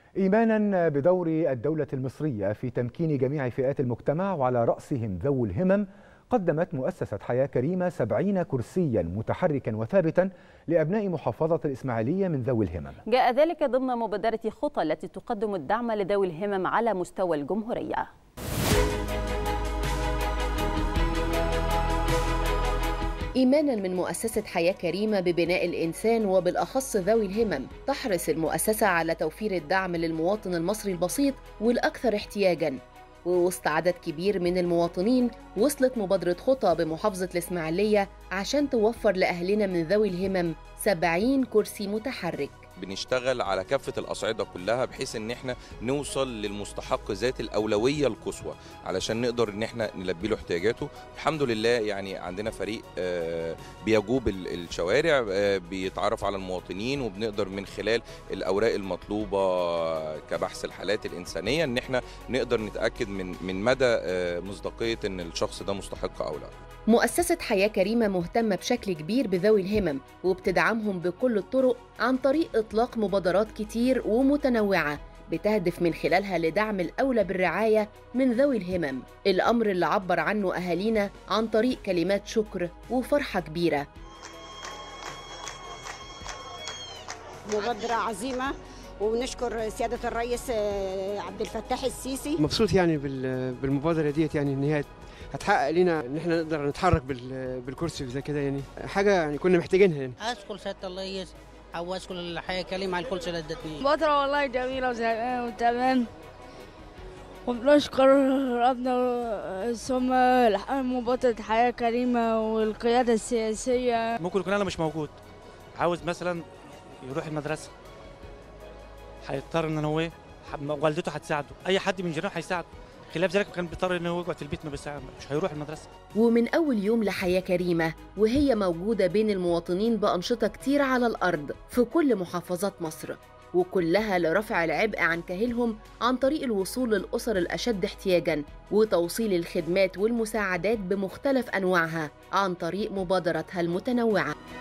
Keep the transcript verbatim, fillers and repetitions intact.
إيمانا بدور الدولة المصرية في تمكين جميع فئات المجتمع وعلى رأسهم ذوي الهمم، قدمت مؤسسة حياة كريمة سبعين كرسيا متحركا وثابتا لأبناء محافظة الإسماعيلية من ذوي الهمم. جاء ذلك ضمن مبادرة خطى التي تقدم الدعم لذوي الهمم على مستوى الجمهورية. إيمانا من مؤسسة حياة كريمة ببناء الإنسان وبالأخص ذوي الهمم، تحرص المؤسسة على توفير الدعم للمواطن المصري البسيط والأكثر احتياجاً. ووسط عدد كبير من المواطنين، وصلت مبادرة خطى بمحافظة الإسماعيلية عشان توفر لأهلنا من ذوي الهمم سبعين كرسي متحرك. بنشتغل على كافة الأصعدة كلها بحيث ان احنا نوصل للمستحق ذات الأولوية القصوى علشان نقدر ان احنا نلبي له احتياجاته. الحمد لله يعني عندنا فريق بيجوب الشوارع، بيتعرف على المواطنين، وبنقدر من خلال الأوراق المطلوبة كبحث الحالات الإنسانية ان احنا نقدر نتأكد من من مدى مصداقية ان الشخص ده مستحق أو لا. مؤسسة حياة كريمة مهتمة بشكل كبير بذوي الهمم وبتدعمهم بكل الطرق عن طريق إطلاق مبادرات كتير ومتنوعة بتهدف من خلالها لدعم الأولى بالرعاية من ذوي الهمم، الأمر اللي عبر عنه أهالينا عن طريق كلمات شكر وفرحة كبيرة. مبادرة عظيمة ونشكر سيادة الرئيس عبد الفتاح السيسي. مبسوط يعني بالمبادرة ديت، يعني إن هي هتحقق لنا ان احنا نقدر نتحرك بالكرسي زي كده، يعني حاجه يعني كنا محتاجينها. يعني اشكر سياده الرئيس او اشكر الحياه كريمه على الكرسي اللي ادتني. مبادره والله جميله وتمام، وبنشكر ربنا ثم مبادره حياه كريمه والقياده السياسيه. ممكن يكون انا مش موجود، عاوز مثلا يروح المدرسه، هيضطر ان هو والدته هتساعده، اي حد من جيرانه هيساعده، خلاف ذلك كان بيضطر انه يقعد في البيت، ما مش هيروح المدرسه. ومن اول يوم لحياه كريمه وهي موجوده بين المواطنين بانشطه كتير على الارض في كل محافظات مصر، وكلها لرفع العبء عن كاهلهم عن طريق الوصول للاسر الاشد احتياجا وتوصيل الخدمات والمساعدات بمختلف انواعها عن طريق مبادراتها المتنوعه.